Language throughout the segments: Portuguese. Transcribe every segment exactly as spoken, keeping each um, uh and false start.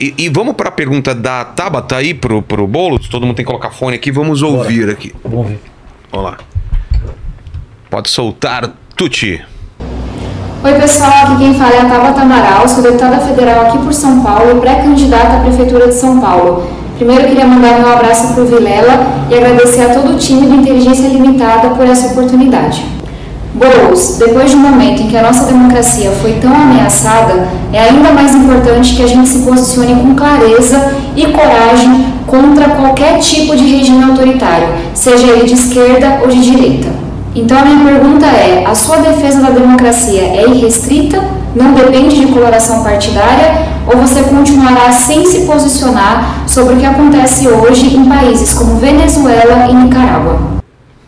E, e vamos para a pergunta da Tabata aí pro, pro Boulos. Todo mundo tem que colocar fone aqui. Vamos ouvir Bora. aqui. Vamos ver. Vamos lá. Pode soltar, Tuti. Oi pessoal, aqui quem fala é a Tabata Amaral, sou deputada federal aqui por São Paulo e pré-candidata à Prefeitura de São Paulo. Primeiro eu queria mandar meu abraço para o Vilela e agradecer a todo o time do Inteligência Limitada por essa oportunidade. Boulos, depois de um momento em que a nossa democracia foi tão ameaçada, é ainda mais importante que a gente se posicione com clareza e coragem contra qualquer tipo de regime autoritário, seja ele de esquerda ou de direita. Então a minha pergunta é, a sua defesa da democracia é irrestrita, não depende de coloração partidária, ou você continuará sem se posicionar sobre o que acontece hoje em países como Venezuela e Nicarágua?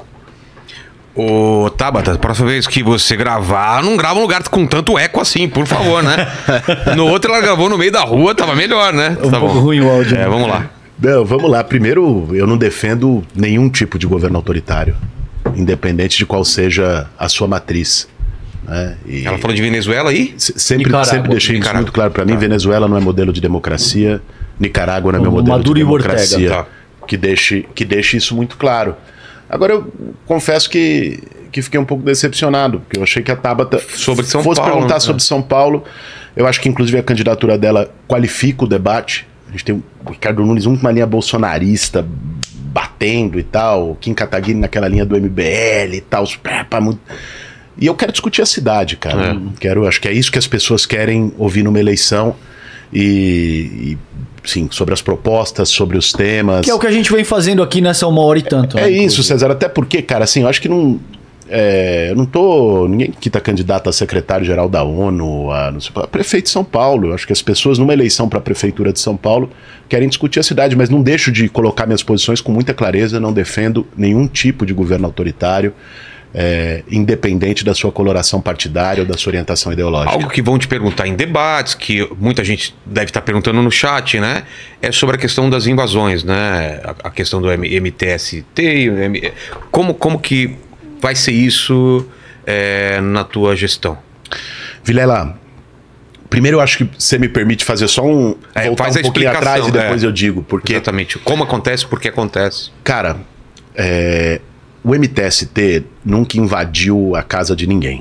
Ô, Tabata, próxima vez que você gravar, não grava um lugar com tanto eco assim, por favor, né? No outro ela gravou no meio da rua, tava melhor, né? Um tá pouco bom. ruim o áudio. É, vamos lá. Não, vamos lá. Primeiro, eu não defendo nenhum tipo de governo autoritário, independente de qual seja a sua matriz. Né? E ela falou de Venezuela aí? Sempre, sempre deixei isso muito claro para mim. Tá. Venezuela não é modelo de democracia, Nicarágua não é meu modelo Maduro de democracia. E Ortega, tá. que, deixe, que deixe isso muito claro. Agora, eu confesso que, que fiquei um pouco decepcionado, porque eu achei que a Tabata sobre São fosse Paulo, perguntar né? sobre São Paulo. Eu acho que, inclusive, a candidatura dela qualifica o debate. A gente tem o Ricardo Nunes, um com uma linha bolsonarista, batendo e tal, o Kim Kataguiri naquela linha do M B L e tal, muito... E eu quero discutir a cidade, cara. É. Quero, acho que é isso que as pessoas querem ouvir numa eleição. E, e sim, sobre as propostas, sobre os temas. Que é o que a gente vem fazendo aqui nessa uma hora e tanto. É, né, é isso, César. Até porque, cara, assim, eu acho que não... É, eu não tô... Ninguém que tá candidato a secretário-geral da ONU, a, não sei, a prefeito de São Paulo. Eu acho que as pessoas, numa eleição para a prefeitura de São Paulo, querem discutir a cidade, mas não deixo de colocar minhas posições com muita clareza. Não defendo nenhum tipo de governo autoritário. É, independente da sua coloração partidária ou da sua orientação ideológica. Algo que vão te perguntar em debates, que muita gente deve estar perguntando no chat, né? É sobre a questão das invasões, né? A, a questão do M T S T, como, como que vai ser isso é, na tua gestão? Vilela, primeiro eu acho que você me permite fazer só um... É, voltar faz um a pouquinho atrás e depois é, eu digo. Porque, exatamente. Como acontece, por que acontece. Cara, é... o M T S T nunca invadiu a casa de ninguém.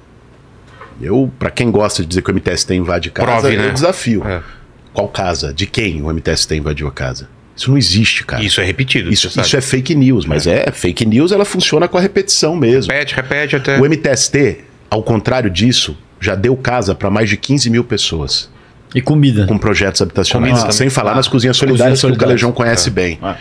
Eu, pra quem gosta de dizer que o M T S T invade casa, Prove, né? eu desafio. É. Qual casa? De quem o M T S T invadiu a casa? Isso não existe, cara. Isso é repetido. Isso, isso é fake news, mas é. é fake news, ela funciona com a repetição mesmo. Repete, repete até. O M T S T, ao contrário disso, já deu casa para mais de quinze mil pessoas. E comida. Com projetos habitacionais. Comida, sem falar ah, nas cozinhas solidárias, cozinhas que o Calejão solidárias. conhece É. bem. Ah.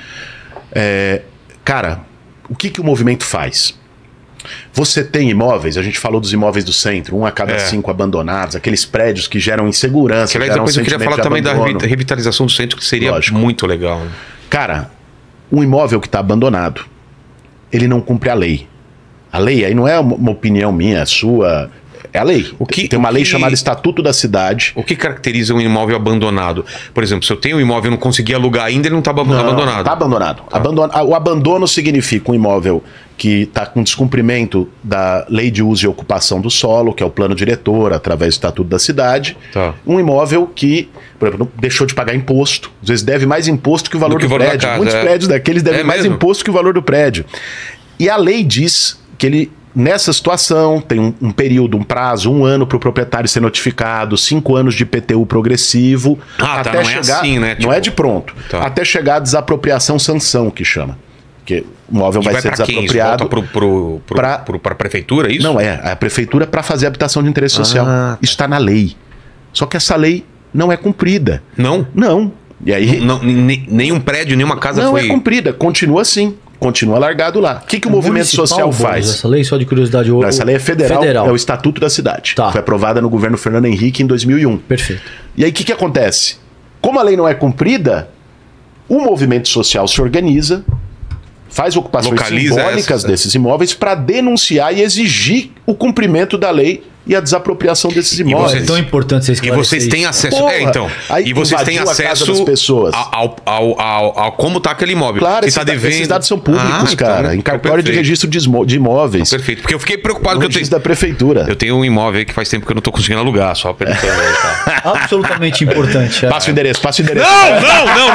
É, cara, o que, que o movimento faz? Você tem imóveis, a gente falou dos imóveis do centro, um a cada É. cinco abandonados, aqueles prédios que geram insegurança, Que, aliás, geram depois eu queria sentimento falar de também abandono. da revitalização do centro, que seria Lógico. muito legal. Né? Cara, um imóvel que está abandonado, ele não cumpre a lei. A lei aí não é uma opinião minha, é sua, é a lei. O que, tem uma o lei que, chamada Estatuto da Cidade. O que caracteriza um imóvel abandonado? Por exemplo, se eu tenho um imóvel e não consegui alugar ainda, ele não está abandonado. Está abandonado. Tá. Abandona, o abandono significa um imóvel que está com descumprimento da Lei de Uso e Ocupação do Solo, que é o plano diretor, através do Estatuto da Cidade. Tá. Um imóvel que, por exemplo, deixou de pagar imposto. Às vezes deve mais imposto que o valor do, do, do valor prédio. casa, Muitos é. prédios daqueles devem É mais mesmo? imposto que o valor do prédio. E a lei diz que ele, nessa situação, tem um, um período, um prazo, um ano para o proprietário ser notificado, cinco anos de I P T U progressivo. Ah, até tá, não chegar, é assim, né? Não Tipo, é de pronto. Tá. Até chegar a desapropriação sanção, que chama. Porque o imóvel E vai, vai ser para quem? Isso desapropriado. volta pro, pro, pra- pro, pro, a prefeitura, é isso? Não, é a prefeitura para fazer habitação de interesse social. Ah, tá. Isso está na lei. Só que essa lei não é cumprida. Não? Não. E aí... Não, nem- nenhum prédio, nenhuma casa não foi... é cumprida. Continua assim. Continua largado lá. O que, que o movimento Municipal, social Boris, faz? Essa lei, só de curiosidade. O, Não, essa lei é federal, federal. é o Estatuto da Cidade. Tá. Foi aprovada no governo Fernando Henrique em dois mil e um. Perfeito. E aí o que, que acontece? Como a lei não é cumprida, o movimento social se organiza, faz ocupações Localiza simbólicas essa- desses imóveis para denunciar e exigir o cumprimento da lei e a desapropriação desses imóveis. você- É tão importante você E esclarecer vocês têm isso. acesso. Porra, é, então. aí E vocês têm invadiu a casa acesso das pessoas. Ao, ao, ao, ao- como tá aquele imóvel. Claro, Você esses, tá da- devendo. esses dados são públicos, Ah, então, cara. né? Em Então, cartório de perfeito. registro de, esmo- de imóveis. Perfeito. Porque eu fiquei preocupado No que eu registro tenho. da prefeitura. Eu tenho um imóvel aí que faz tempo que eu não tô conseguindo alugar, só perguntando aí, tá? Absolutamente importante. é. Passa o endereço, passa o endereço. Não, não, não,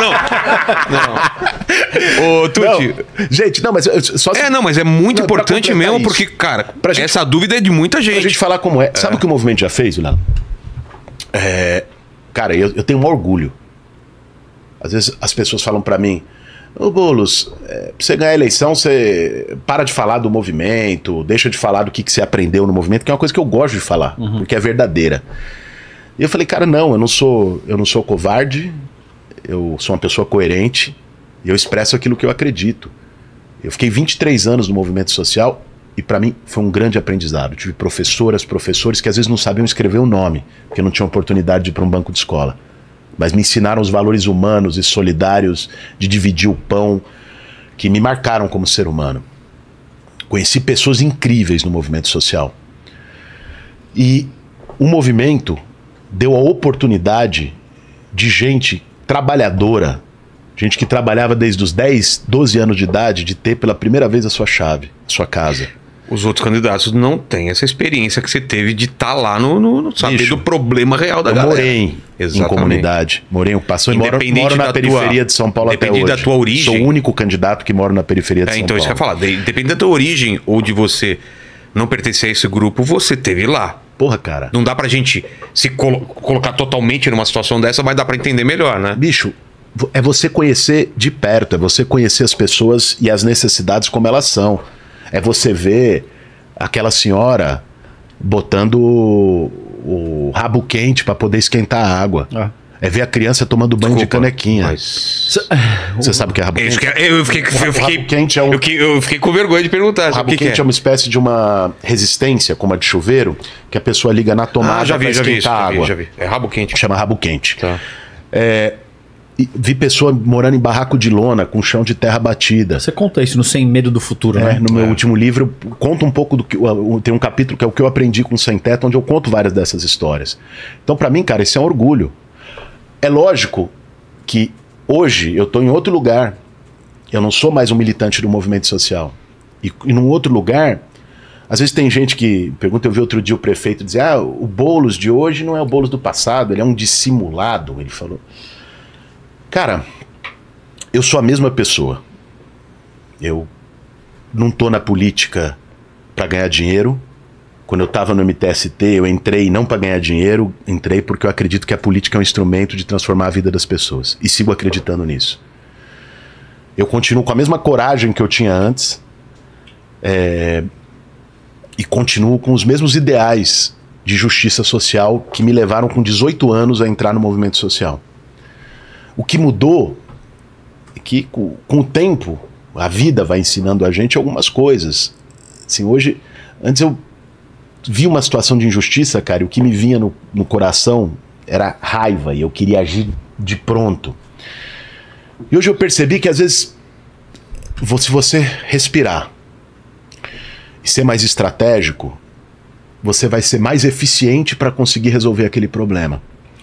não. Ô, Tuti. Não, gente, não, mas eu- só se- É, não, mas é muito Não, pra importante completar mesmo, isso. porque, cara, Pra gente- essa dúvida é de muita gente. Pra gente falar como é. Sabe o que o movimento já fez, Léo? É, cara, eu, eu tenho um orgulho. Às vezes as pessoas falam pra mim: ô Boulos, é, pra você ganhar a eleição, você para de falar do movimento, deixa de falar do que, que você aprendeu no movimento, que é uma coisa que eu gosto de falar, porque é verdadeira. E eu falei, cara, não, eu não sou, eu não sou covarde, eu sou uma pessoa coerente, e eu expresso aquilo que eu acredito. Eu fiquei vinte e três anos no movimento social e para mim foi um grande aprendizado. Eu tive professoras, professores que às vezes não sabiam escrever o nome, porque não tinham oportunidade de ir para um banco de escola. Mas me ensinaram os valores humanos e solidários de dividir o pão, que me marcaram como ser humano. Conheci pessoas incríveis no movimento social. E o movimento deu a oportunidade de gente trabalhadora, gente que trabalhava desde os dez, doze anos de idade, de ter pela primeira vez a sua chave, a sua casa. Os outros candidatos não têm essa experiência que você teve de estar lá no, no, no saber Bicho, do problema real da Eu galera. morei em Exatamente. comunidade, morei em ocupação e moro, Independente moro na da periferia tua- de São Paulo até hoje. independente da tua origem. Sou o único candidato que moro na periferia de É, São então, isso que eu ia Paulo. falar. de- Independente da tua origem ou de você não pertencer a esse grupo, você teve lá. Porra, cara. Não dá pra gente se colo- colocar totalmente numa situação dessa, mas dá pra entender melhor, né? Bicho, vo- é você conhecer de perto, é você conhecer as pessoas e as necessidades como elas são. É você ver aquela senhora botando o, o rabo quente pra poder esquentar a água. Ah. É ver a criança tomando banho de Desculpa, canequinha. Mas... Você sabe o que é rabo É isso quente? que- eu fiquei, eu O rabo fiquei, quente é um- eu fiquei, eu fiquei com vergonha de perguntar. O sabe rabo o que, que quente é? é? uma espécie de uma resistência, como a de chuveiro, que a pessoa liga na tomada Ah, já pra vi, já vi isso. esquentar a Já vi, água. já vi. É rabo quente. Chama rabo quente. Tá. E vi pessoa morando em barraco de lona, com chão de terra batida. Você conta isso no Sem Medo do Futuro, É, né? no meu É. último livro, eu conto um pouco do que. o- Tem um capítulo que é o que eu aprendi com o Sem Teto, onde eu conto várias dessas histórias. Então, pra mim, cara, isso é um orgulho. É lógico que hoje eu tô em outro lugar. Eu não sou mais um militante do movimento social. E, e num outro lugar, às vezes tem gente que pergunta, eu vi outro dia o prefeito dizer: ah, o Boulos de hoje não é o Boulos do passado, ele é um dissimulado. Ele falou. Cara, eu sou a mesma pessoa. Eu não tô na política para ganhar dinheiro. Quando eu tava no M T S T, eu entrei não para ganhar dinheiro, entrei porque eu acredito que a política é um instrumento de transformar a vida das pessoas. E sigo acreditando nisso. Eu continuo com a mesma coragem que eu tinha antes. é, E continuo com os mesmos ideais de justiça social que me levaram com dezoito anos a entrar no movimento social. O que mudou é que com, com o tempo a vida vai ensinando a gente algumas coisas. Assim, hoje, antes eu vi uma situação de injustiça, cara, e o que me vinha no, no coração era raiva e eu queria agir de pronto. E hoje eu percebi que às vezes, vo- se você respirar e ser mais estratégico, você vai ser mais eficiente para conseguir resolver aquele problema.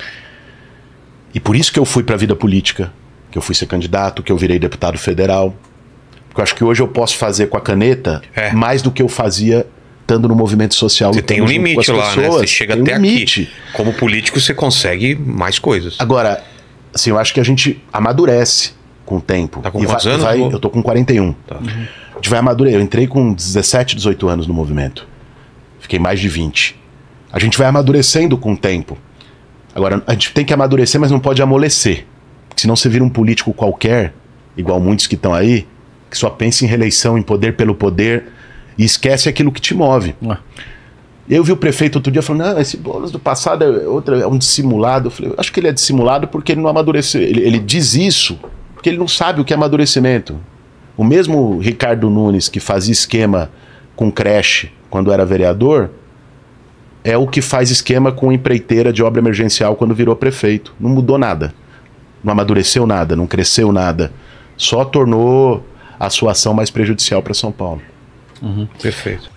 E por isso que eu fui para a vida política, que eu fui ser candidato, que eu virei deputado federal. Porque eu acho que hoje eu posso fazer com a caneta É. mais do que eu fazia estando no movimento social. Você lutando tem um junto com limite as lá, né? pessoas. Você chega Tem um até limite. aqui. Como político, você consegue mais coisas. Agora, assim, eu acho que a gente amadurece com o tempo. Tá com E quantos vai- anos, vai- Lu? eu tô com quarenta e um. Tá. A gente vai amadurecer. Eu entrei com dezessete, dezoito anos no movimento. Fiquei mais de vinte. A gente vai amadurecendo com o tempo. Agora, a gente tem que amadurecer, mas não pode amolecer. Porque senão você vira um político qualquer, igual muitos que estão aí, que só pensa em reeleição, em poder pelo poder, e esquece aquilo que te move. Ah. Eu vi o prefeito outro dia falando, não, esse Boulos do passado é, outra, é um dissimulado. Eu falei, eu acho que ele é dissimulado porque ele não amadureceu. Ele, ele diz isso porque ele não sabe o que é amadurecimento. O mesmo Ricardo Nunes, que fazia esquema com creche quando era vereador, é o que faz esquema com empreiteira de obra emergencial quando virou prefeito. Não mudou nada. Não amadureceu nada, não cresceu nada. Só tornou a sua ação mais prejudicial para São Paulo. Perfeito.